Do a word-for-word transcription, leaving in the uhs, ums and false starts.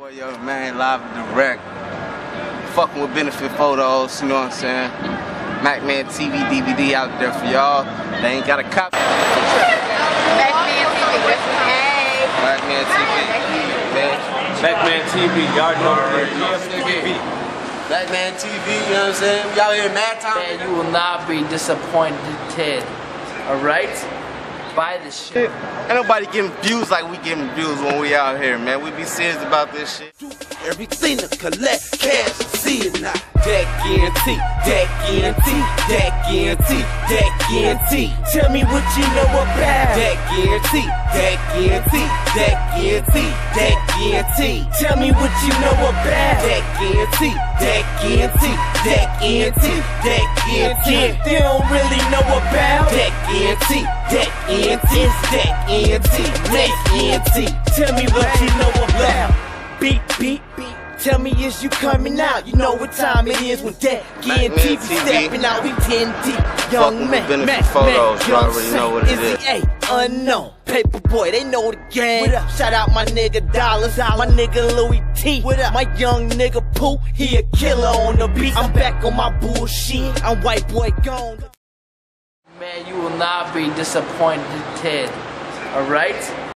Boy, yo, man, live and direct. Fucking with Benafit photos, you know what I'm saying? MacMan T V D V D out there for y'all. They ain't got a copy. MacMan T V, hey. MacMan T V, man. MacMan T V, y'all know what it is. MacMan T V, you know what I'm saying? We out here in mad time. And you will not be disappointed, Ted. Alright? Buy this shit. Ain't nobody getting views like we getting views when we out here, man. We be serious about this shit. Everything to collect cash, see it now. That guarantee, that guarantee, that guarantee, that guarantee. Tell me what you know about that guarantee, that guarantee, that guarantee, that guarantee. Tell me what you know about that guarantee, that guarantee, that guarantee, that guarantee. They don't really know about that guarantee, that guarantee, that guarantee, that guarantee. Tell me what you know about. Beep, beep, beep. Tell me, is you coming out? You know what time it is when that guarantee be stepping out. We ten deep, young man, man, photos, you already know what it is. A unknown paper boy, they know the game. What up? Shout out my nigga Dollars, my nigga Louis T. What up? My young nigga Pooh, he a killer on the beat. I'm back on my bullshit. I'm white boy gone. Man, you will not be disappointed, Ted. Alright?